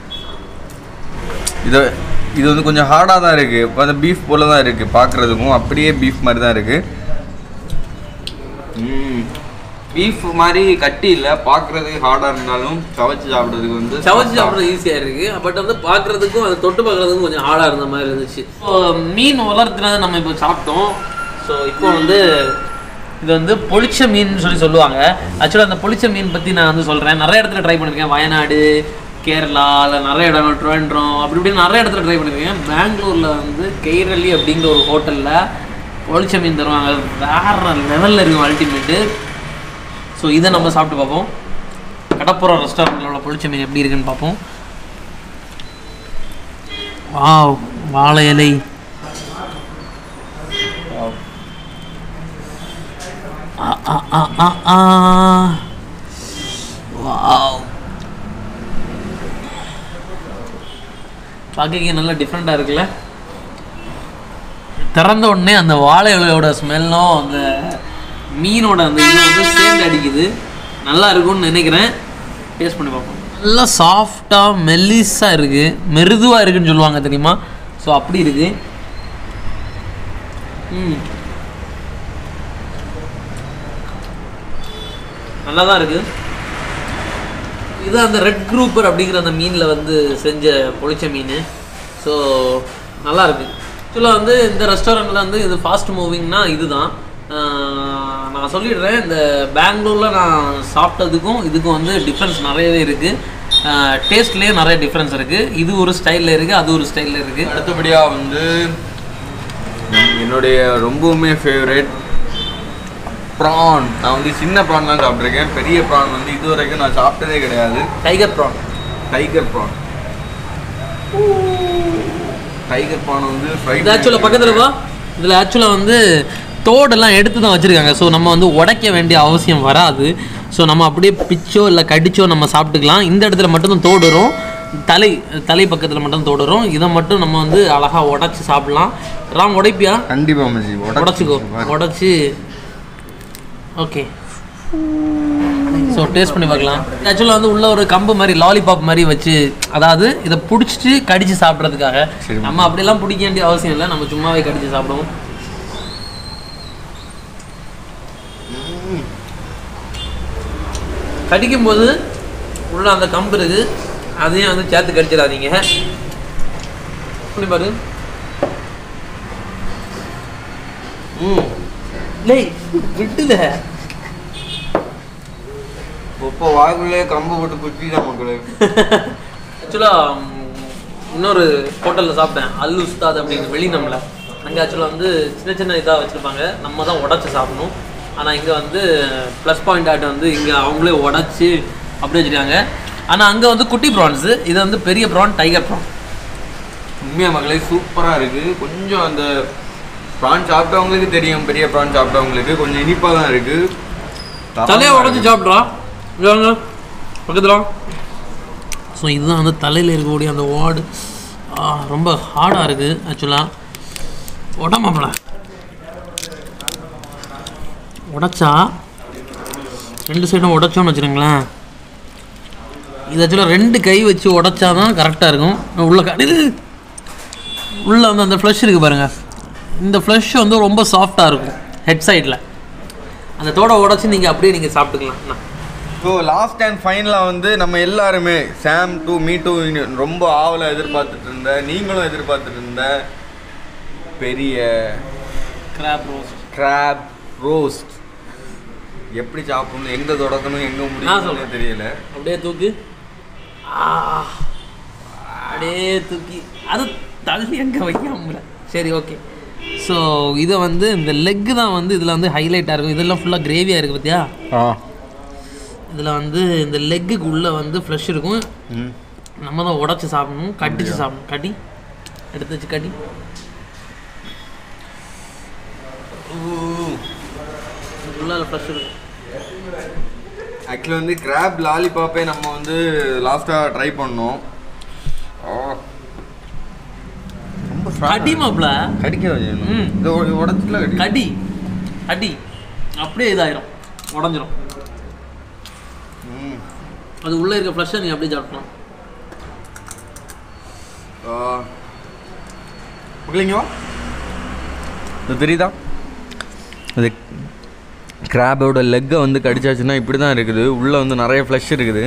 இது வந்து கொஞ்சம் ஹார்டாக தான் இருக்குது. இப்போ அந்த பீஃப் போல தான் இருக்குது பார்க்குறதுக்கும், அப்படியே பீஃப் மாதிரி தான் இருக்குது. பீஃப் மாதிரி கட்டி இல்லை, பார்க்குறதுக்கு ஹார்டாக இருந்தாலும் சவச்சு சாப்பிட்றதுக்கு வந்து சாப்பிட்றது ஈஸியாக இருக்குது. பட் வந்து பார்க்குறதுக்கும் அதை தொட்டு பார்க்குறதுக்கும் கொஞ்சம் ஹார்டாக இருந்த மாதிரி இருந்துச்சு. ஸோ மீன் வளர்த்துனது நம்ம இப்போ சாப்பிட்டோம். ஸோ இப்போ வந்து இது வந்து பொளிச்ச மீன் சொல்லுவாங்க. ஆக்சுவலாக அந்த பொளிச்ச மீன் பற்றி நான் வந்து சொல்கிறேன். நிறைய இடத்துல ட்ரை பண்ணியிருக்கேன். வயநாடு, கேரளா, இல்லை நிறைய இடம், ட்ரிவாண்ட்ரம், அப்படி இப்படின்னு நிறைய இடத்துல ட்ரை பண்ணியிருக்கேன். பெங்களூரில் வந்து கைரளி அப்படிங்கிற ஒரு ஹோட்டலில் பொளிச்ச மீன் தருவாங்க. வேறு லெவலில் இருக்கும் அல்டிமேட்டு. ஸோ இதை நம்ம சாப்பிட்டு பார்ப்போம். கடப்புறம் ரெஸ்டாரண்ட்டில் உள்ள பொளிச்ச மீன் எப்படி இருக்குன்னு பார்ப்போம். வாவ், வாழை இலை. வாவ், பார்க்க நல்லா டிஃப்ரெண்ட்டாக இருக்குல்ல. திறந்த உடனே அந்த வாழை இலையோட ஸ்மெல்லும் அந்த மீனோட அந்த இது வந்து சேர்ந்து அடிக்குது. நல்லா இருக்கும்னு நினைக்கிறேன். டேஸ்ட் பண்ணி பார்ப்போம். நல்லா சாஃப்டாக மெல்லிஸாக இருக்குது, மெருதுவாக இருக்குதுன்னு சொல்லுவாங்க தெரியுமா? ஸோ அப்படி இருக்குது. நல்லா தான் இருக்குது. இது அந்த ரெட் குரூப்பர் அப்படிங்கிற அந்த மீனில் வந்து செஞ்ச பொளிச்ச மீன். ஸோ நல்லா இருக்குது. ஆக்சுவலாக வந்து இந்த ரெஸ்டாரண்ட்டில் வந்து இது ஃபாஸ்ட் மூவிங்னா இதுதான். நான் சொல்லிடுறேன், இந்த பெங்களூரில் நான் சாப்பிட்டதுக்கும் இதுக்கும் வந்து டிஃப்ரென்ஸ் நிறையவே இருக்குது. டேஸ்ட்லேயே நிறைய டிஃப்ரென்ஸ் இருக்குது. இது ஒரு ஸ்டைலில் இருக்குது, அது ஒரு ஸ்டைலில் இருக்குது. அடுத்தபடியாக வந்து என்னுடைய ரொம்பவுமே ஃபேவரட் ப்ரான். நான் வந்து சின்ன ப்ரான் தான் சாப்பிட்ருக்கேன். பெரிய ப்ரான் வந்து இது வரைக்கும் நான் சாப்பிட்டதே கிடையாது. Tiger PRAN. டைகர் ப்ரான் வந்து இது ஆக்சுவலாக பக்கத்தில் வா. இதில் ஆக்சுவலாக வந்து தோடெல்லாம் எடுத்து தான் வச்சுருக்காங்க. ஸோ நம்ம வந்து உடைக்க வேண்டிய அவசியம் வராது. ஸோ நம்ம அப்படியே பிச்சோ இல்லை கடிச்சோ நம்ம சாப்பிட்டுக்கலாம். இந்த இடத்துல மட்டும்தான் தோடு வரும். தலை பக்கத்தில் மட்டும் தோடு வரும். இதை மட்டும் நம்ம வந்து அழகாக உடச்சி சாப்பிட்லாம். ராம், உடைப்பியா? கண்டிப்பாக உடச்சிக்கோ. உடச்சி ஓகே. ஸோ டேஸ்ட் பண்ணி பார்க்கலாம். ஆக்சுவலாக வந்து உள்ள ஒரு கம்பு மாதிரி லாலிபாப் மாதிரி வச்சு, அதாவது இதை பிடிச்சிட்டு கடிச்சு சாப்பிட்றதுக்காக. நம்ம அப்படிலாம் பிடிக்க வேண்டிய அவசியம் இல்லை, நம்ம சும்மாவே கடிச்சு சாப்பிடுவோம். கடிக்கும்போது உள்ள அந்த கம்பு இருக்குது, அதையும் வந்து சேர்த்து கடிச்சிடாதீங்க. பாரு. விட்டுல இப்போ வாக்குள்ளே கம்பு போட்டு குத்தி தான் மக்களே. ஆக்சுவலாக இன்னொரு ஹோட்டலில் சாப்பிட்டேன், அல் உஸ்தாத் அப்படின்னு வெளிநம்ல. அங்கே ஆக்சுவலாக வந்து சின்ன சின்ன இதாக வச்சுருப்பாங்க, நம்ம தான் உடச்சி சாப்பிடணும். ஆனால் இங்கே வந்து ப்ளஸ் பாயிண்ட் ஆகிட்டு வந்து இங்கே அவங்களே உடச்சி அப்படி வச்சுருக்காங்க. ஆனால் அங்கே வந்து குட்டி ப்ரான்ஸு, இது வந்து பெரிய ப்ரான், டைகர் ப்ரான். உண்மையாக மக்களே சூப்பராக இருக்குது. கொஞ்சம் அந்த ப்ரான் சாப்பிட்டவங்களுக்கு தெரியும், பெரிய ப்ரான் சாப்பிட்டவங்களுக்கு கொஞ்சம் இனிப்பாக தான் இருக்குது. தலையை உடச்சி சாப்பிட்றோம் பக்கத்தில். ஸோ இதுதான் வந்து தலையில் இருக்கக்கூடிய அந்த வார்டு. ரொம்ப ஹார்டாக இருக்குது ஆக்சுவலாக. உடம்புல உடைச்சா ரெண்டு சைடும் உடைச்சோன்னு வச்சுருங்களேன். இது ஆக்சுவலாக 2 கை வச்சு உடைச்சா தான் கரெக்டாக இருக்கும். உள்ளே வந்து அந்த ஃப்ளஷ் இருக்குது பாருங்கள். இந்த ஃப்ளஷ் வந்து ரொம்ப சாஃப்டாக இருக்கும் ஹெட் சைடில். அந்த தோட உடச்சி நீங்கள் அப்படியே நீங்கள் சாப்பிட்டுக்கலாம். ஸோ லாஸ்ட் அண்ட் ஃபைனலாக வந்து நம்ம எல்லாருமே சாம் டூ மீ டூ ரொம்ப ஆவலாக எதிர்பார்த்துட்டு இருந்த, நீங்களும் எதிர்பார்த்துட்டு இருந்த பெரிய கிராப் ரோஸ்ட் எப்படி சாப்பிடணும், எங்கே தொடக்கணும், எங்கே முடியும் தெரியல. அப்படியே தூக்கு, அப்படியே தூக்கி அது தள்ளி எங்கே வைக்காம. சரி, ஓகே. ஸோ இதை வந்து இந்த லெக்கு தான் வந்து இதில் வந்து ஹைலைட்டாக இருக்கும். இதெல்லாம் ஃபுல்லாக கிரேவியாக இருக்குது பார்த்தியா? இதில் வந்து இந்த லெக்குக்கு உள்ளே வந்து ஃப்ளஷ் இருக்கும். நம்ம தான் உடச்சி சாப்பிடணும், கட்டிச்சு சாப்பிடணும். கட்டி எடுத்து வச்சு கட்டி. உள்ளே ஃப்ளஷ் இருக்கும். ஆக்சுவலி வந்து கிராப் லாலிபாப்பே நம்ம வந்து லாஸ்ட்டாக ட்ரை பண்ணோம். ரொம்ப கடிமாப்ல கடிக்க இந்த உடச்சில கடி அடி அப்படியே இதாயிரும், உடஞ்சிரும். அது உள்ளே இருக்க ஃப்ளஷை நீ அப்படியே சாப்பிடலாம். இது தெரியுதா? அது கிராபோட லெக்கை வந்து கடிச்சாச்சுன்னா இப்படி தான் இருக்குது. உள்ளே வந்து நிறைய ஃப்ளஷ் இருக்குது.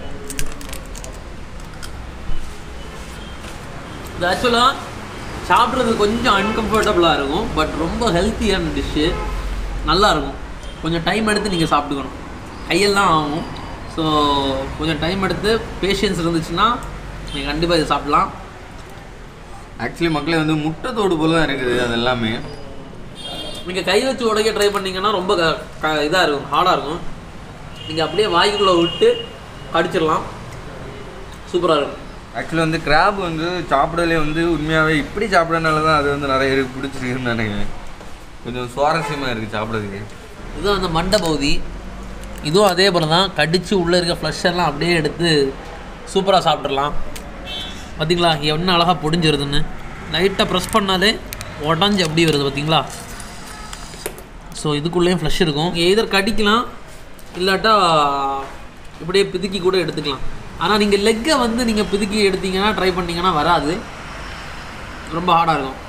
இது ஆக்சுவலாக சாப்பிட்றது கொஞ்சம் அன்கம்ஃபர்டபுளாக இருக்கும், பட் ரொம்ப ஹெல்த்தியான டிஷ்ஷு, நல்லாயிருக்கும். கொஞ்சம் டைம் எடுத்து நீங்கள் சாப்பிட்டுக்கணும், கையெல்லாம் ஆகும். ஸோ கொஞ்சம் டைம் எடுத்து பேஷன்ஸ் இருந்துச்சுன்னா நீங்கள் கண்டிப்பாக இதை சாப்பிட்லாம். ஆக்சுவலி மக்களே வந்து முட்டை தோடு போல தான் இருக்குது அது எல்லாமே. நீங்கள் கை வச்சு உடைக்க ட்ரை பண்ணிங்கன்னா ரொம்ப இதாக இருக்கும், ஹார்டாக இருக்கும். நீங்கள் அப்படியே வாய்க்குள்ளே விட்டு கடிச்சிடலாம், சூப்பராக இருக்கும். ஆக்சுவலி வந்து கிராப் வந்து சாப்பிடலே வந்து உண்மையாகவே இப்படி சாப்பிட்றதுனால தான் அது வந்து நிறைய பேருக்கு பிடிச்சிருக்குன்னு நினைக்கிறேன். கொஞ்சம் சுவாரஸ்யமாக இருக்குது சாப்பிட்றதுக்கு. இதுவும் அந்த மண்டை பகுதி, இதுவும் அதே போல் தான். கடித்து உள்ளே இருக்க ஃப்ளஷெல்லாம் அப்படியே எடுத்து சூப்பராக சாப்பிட்றலாம். பார்த்திங்களா என்ன அழகாக பொடிஞ்சிருதுன்னு, லைட்டாக ப்ரெஸ் பண்ணாலே உடஞ்சி அப்படி வருது பார்த்திங்களா. ஸோ இதுக்குள்ளேயும் ஃப்ளஷ் இருக்கும். எதர் கடிக்கலாம், இல்லாட்டா இப்படியே பிதுக்கி கூட எடுத்துக்கலாம். ஆனால் நீங்கள் லெக்கை வந்து நீங்கள் பிதுக்கி எடுத்தீங்கன்னா ட்ரை பண்ணிங்கன்னா வராது, ரொம்ப ஹார்டாக இருக்கும்.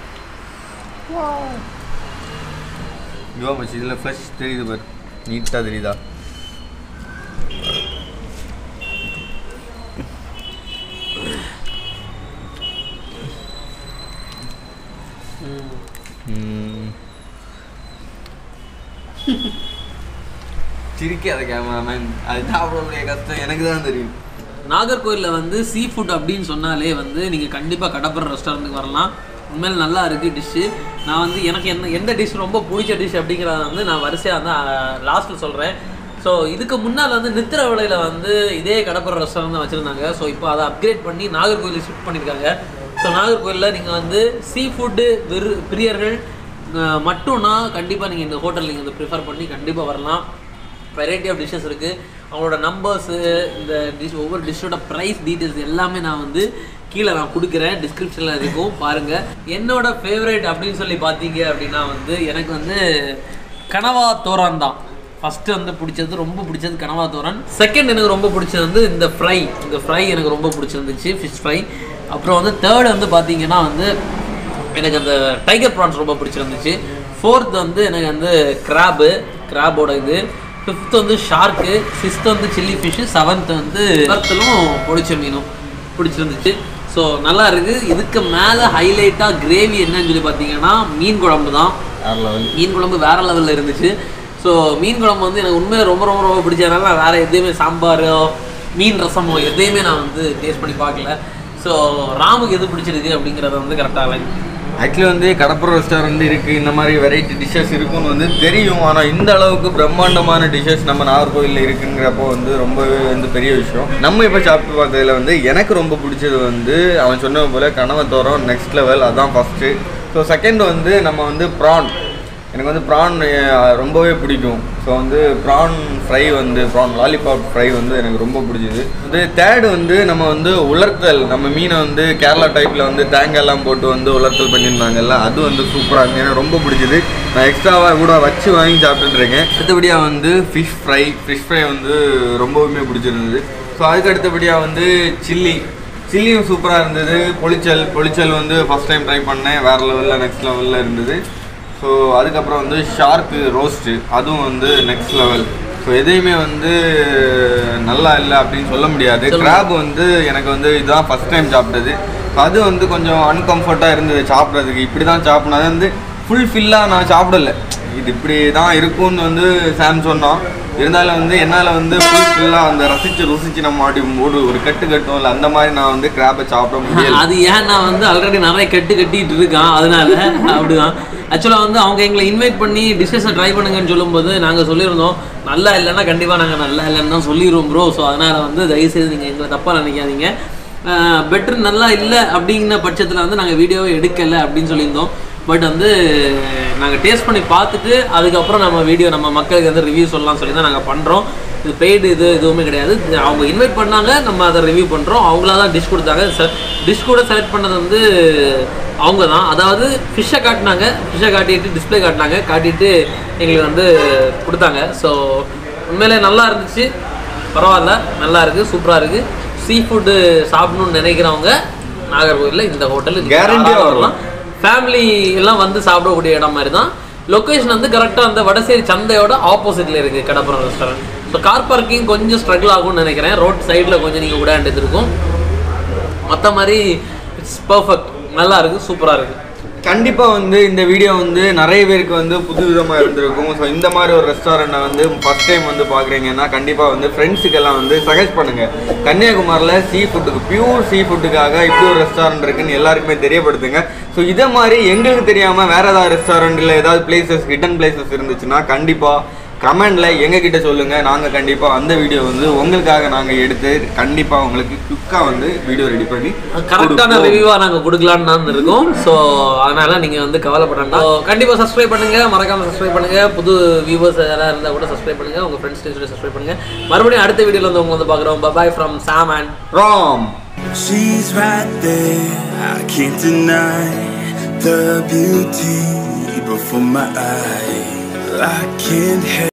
யோ மச்சி இதில் ஃப்ளஷ் தெரியுது பாரு, நீட்டாக தெரியுதா? சிரிக்காத கேமராமேன், அது சாப்பிடக்கூடிய கஷ்டம் எனக்கு தான் தெரியும். நாகர்கோயிலில் வந்து சீ ஃபுட் அப்படின்னு சொன்னாலே வந்து நீங்கள் கண்டிப்பாக கடப்பர் ரெஸ்டாரண்ட்டுக்கு வரலாம். உண்மையில நல்லா இருக்குது டிஷ்ஷு. நான் வந்து எனக்கு எந்த டிஷ் ரொம்ப பிடிச்ச டிஷ் அப்படிங்கிறத வந்து நான் வரிசையாக வந்து லாஸ்ட்டில் சொல்கிறேன். ஸோ இதுக்கு முன்னால் வந்து நித்திர விலையில் வந்து இதே கடப்பர் ரெஸ்டாரண்ட் தான் வச்சுருந்தாங்க. ஸோ இப்போ அதை அப்கிரேட் பண்ணி நாகர்கோயிலில் ஷிஃப்ட் பண்ணியிருக்காங்க. ஸோ நாகர்கோயிலில் நீங்கள் வந்து சீ ஃபுட்டு பிரியர்கள் மட்டும்னா கண்டிப்பாக நீங்கள் இந்த ஹோட்டல் நீங்கள் வந்து ப்ரிஃபர் பண்ணி கண்டிப்பாக வரலாம். வெரைட்டி ஆஃப் டிஷ்ஷஸ் இருக்குது. அவங்களோட நம்பர்ஸு, இந்த டிஷ் ஒவ்வொரு டிஷ்ஷோட ப்ரைஸ் டீட்டெயில்ஸ் எல்லாமே நான் வந்து கீழே நான் கொடுக்குறேன், டிஸ்கிரிப்ஷனில் இருக்கும் பாருங்கள். என்னோட ஃபேவரேட் அப்படின்னு சொல்லி பார்த்தீங்க அப்படின்னா வந்து எனக்கு வந்து கனவா தோரான் தான் ஃபஸ்ட்டு வந்து பிடிச்சது, ரொம்ப பிடிச்சது கனவா தோரான். செகண்ட் எனக்கு ரொம்ப பிடிச்சது வந்து இந்த ஃப்ரை எனக்கு ரொம்ப பிடிச்சிருந்துச்சு, ஃபிஷ் ஃப்ரை. அப்புறம் வந்து தேர்ட் வந்து பார்த்தீங்கன்னா வந்து எனக்கு அந்த டைகர் ப்ரான்ஸ் ரொம்ப பிடிச்சிருந்துச்சு. ஃபோர்த் வந்து எனக்கு வந்து கிராபோட இது. ஃபிஃப்த் வந்து ஷார்க்கு, சிக்ஸ்த் வந்து சில்லி ஃபிஷ்ஷு, செவன்த் வந்து வறுத்தலும் பொடிச்ச மீனும் பிடிச்சிருந்துச்சு. ஸோ நல்லா இருக்குது. இதுக்கு மேலே ஹைலைட்டாக கிரேவி என்னன்னு சொல்லி பார்த்தீங்கன்னா மீன் குழம்பு தான். மீன் குழம்பு வேறு லெவலில் இருந்துச்சு. ஸோ மீன் குழம்பு வந்து எனக்கு உண்மையாக ரொம்ப ரொம்ப ரொம்ப பிடிச்சதுனால நான் வேறு எதுவுமே சாம்பாரோ மீன் ரசமோ எதையுமே நான் வந்து டேஸ்ட் பண்ணி பார்க்கல. ஸோ ராமுக்கு எது பிடிச்சிருக்கு அப்படிங்கிறத வந்து கரெக்டாக ஆக்சுவலி வந்து கடப்பூர் ரெஸ்டாரண்ட் இருக்குது, இந்த மாதிரி வெரைட்டி டிஷ்ஷஸ் இருக்குன்னு வந்து தெரியும். ஆனால் இந்த அளவுக்கு பிரம்மாண்டமான டிஷ்ஷஸ் நம்ம நாகர்கோயிலில் இருக்குங்கிறப்போ வந்து ரொம்பவே வந்து பெரிய விஷயம். நம்ம இப்போ சாப்பிட்டு பார்த்ததில் வந்து எனக்கு ரொம்ப பிடிச்சது வந்து அவன் சொன்ன போல் கனவா தோரம் நெக்ஸ்ட் லெவல், அதுதான் ஃபஸ்ட்டு. ஸோ செகண்ட் வந்து நம்ம வந்து ப்ரான், எனக்கு வந்து ப்ரான் ரொம்பவே பிடிக்கும். ஸோ வந்து ப்ரான் ஃப்ரை வந்து ப்ரான் லாலிபாப் ஃப்ரை வந்து எனக்கு ரொம்ப பிடிச்சிது. வந்து தேர்டு வந்து நம்ம வந்து உலர்த்தல், நம்ம மீனை வந்து கேரளா டைப்பில் வந்து தேங்காயெல்லாம் போட்டு வந்து உலர்த்தல் பண்ணியிருந்தாங்கல்ல, அது வந்து சூப்பராக இருந்துச்சு, எனக்கு ரொம்ப பிடிச்சிது. நான் எக்ஸ்ட்ராவாக கூட வச்சு வாங்கி சாப்பிட்டுருக்கேன். அடுத்தபடியாக வந்து ஃபிஷ் ஃப்ரை வந்து ரொம்பவுமே பிடிச்சிருந்தது. ஸோ அதுக்கு அடுத்தபடியாக வந்து சில்லியும் சூப்பராக இருந்தது. பொளிச்சல் வந்து ஃபஸ்ட் டைம் ட்ரை பண்ணேன், வேறு லெவலில் நெக்ஸ்ட் லெவலில் இருந்தது. ஸோ அதுக்கப்புறம் வந்து ஷார்க்கு ரோஸ்ட்டு, அதுவும் வந்து நெக்ஸ்ட் லெவல். ஸோ எதையுமே வந்து நல்லா இல்லை அப்படின்னு சொல்ல முடியாது. கிராப் வந்து எனக்கு வந்து இதுதான் ஃபஸ்ட் டைம் சாப்பிட்டது. அது வந்து கொஞ்சம் அன்கம்ஃபர்ட்டாக இருந்தது சாப்பிட்றதுக்கு. இப்படி தான் சாப்பிட்னா வந்து ஃபுல்ஃபில்லாக நான் சாப்பிடலை, இது இப்படி தான் இருக்கும்னு வந்து சாம் சொன்னோம். இருந்தாலும் வந்து என்னால் வந்து ஃபுல்லாக அந்த ருசிச்சு நம்ம அப்படி ஒரு கட்டும் இல்லை, அந்த மாதிரி நான் வந்து கிராப்பை சாப்பிட முடியல. அது ஏன் நான் வந்து ஆல்ரெடி நிறைய கட்டிட்டு இருக்கான், அதனால அப்படிதான். ஆக்சுவலாக வந்து அவங்க எங்களை இன்வைட் பண்ணி டிஷ்ஷஸை ட்ரை பண்ணுங்கன்னு சொல்லும்போது நாங்கள் சொல்லியிருந்தோம் நல்லா இல்லைன்னா கண்டிப்பாக நாங்கள் நல்லா இல்லைன்னு தான் சொல்லிடுவோம் ப்ரோ. ஸோ அதனால் வந்து தயவுசெய்து நீங்கள் எங்களை தப்பாக நினைக்காதீங்க. பெட்ரு நல்லா இல்லை அப்படிங்கிற பட்சத்தில் வந்து நாங்கள் வீடியோவை எடுக்கலை அப்படின்னு சொல்லியிருந்தோம். பட் வந்து நாங்கள் டேஸ்ட் பண்ணி பார்த்துட்டு அதுக்கப்புறம் நம்ம வீடியோ நம்ம மக்களுக்கு வந்து ரிவ்யூ சொல்லலாம் சொல்லி தான் நாங்கள் பண்ணுறோம். இது பெய்டு எதுவுமே கிடையாது. அவங்க இன்வைட் பண்ணாங்க, நம்ம அதை ரிவ்யூ பண்ணுறோம். அவங்களா தான் டிஷ் கொடுத்தாங்க. டிஷ் கூட செலக்ட் பண்ணது வந்து அவங்க தான். அதாவது ஃபிஷ்ஷை காட்டினாங்க, ஃபிஷ்ஷை காட்டிட்டு டிஸ்பிளே காட்டிட்டு எங்களுக்கு வந்து கொடுத்தாங்க. ஸோ உண்மையிலே நல்லா இருந்துச்சு, பரவாயில்ல, நல்லா இருக்குது, சூப்பராக இருக்குது. சீ ஃபுட்டு சாப்பிடணும்னு நினைக்கிறவங்க நாகர்கோயிலில் இந்த ஹோட்டலுக்கு கேரண்டியாக வரலாம். ஃபேமிலி எல்லாம் வந்து சாப்பிடக்கூடிய இடம் மாதிரி தான். லொக்கேஷன் வந்து கரெக்டாக அந்த வடசேரி சந்தையோட ஆப்போசிட்டில் இருக்குது Kadappuram restaurant. So car parking கொஞ்சம் ஸ்ட்ரகிள் ஆகும்னு நினைக்கிறேன். ரோட் சைடில் கொஞ்சம் நீங்கள் விட இருக்கும். மற்ற மாதிரி இட்ஸ் பர்ஃபெக்ட், நல்லா இருக்குது, சூப்பராக இருக்குது. கண்டிப்பாக வந்து இந்த வீடியோ வந்து நிறைய பேருக்கு வந்து புதுவிதமாக இருந்திருக்கும். ஸோ இந்த மாதிரி ஒரு ரெஸ்டாரண்ட்டை வந்து ஃபஸ்ட் டைம் வந்து பார்க்குறீங்கன்னா கண்டிப்பாக வந்து ஃப்ரெண்ட்ஸுக்கெல்லாம் வந்து சஜஸ்ட் பண்ணுங்கள். கன்னியாகுமரியில் சீ ஃபுட்டுக்கு பியூர் சீ ஃபுட்டுக்காக இப்படி ஒரு ரெஸ்டாரண்ட் இருக்குன்னு எல்லாருக்குமே தெரியப்படுத்துங்க. ஸோ இதே மாதிரி எங்களுக்கு தெரியாமல் வேறு ஏதாவது ரெஸ்டாரண்ட் இல்லை ஏதாவது பிளேசஸ் ஹிடன் பிளேசஸ் இருந்துச்சுன்னா கண்டிப்பாக கமெண்ட்ல எங்ககிட்ட சொல்லுங்க. நாங்கள் கண்டிப்பாக அந்த வீடியோ வந்து உங்களுக்காக நாங்கள் எடுத்து கண்டிப்பாக உங்களுக்கு குயிக்காக வந்து வீடியோ ரெடி பண்ணி கரெக்டான ரிவ்யூவாக நாங்கள் கொடுக்கலான்னு தான் இருக்கோம். ஸோ அதனால நீங்கள் வந்து கவலைப்படணும். கண்டிப்பாக சப்ஸ்கிரைப் பண்ணுங்க, மறக்காம சப்ஸ்கிரைப் பண்ணுங்க. புது வியூவர்ஸ் யாராவது இருந்தால் கூட சப்ஸ்கிரைப் பண்ணுங்க, உங்கள் ஃப்ரெண்ட்ஸ் சொல்லி சப்ஸ்கிரைப் பண்ணுங்க. மறுபடியும் அடுத்த வீடியோவில் வந்து உங்களை வந்து பார்க்குறோம். Bye from Sam and Ram. She's right there, I can't deny the beauty before my eyes. I can't help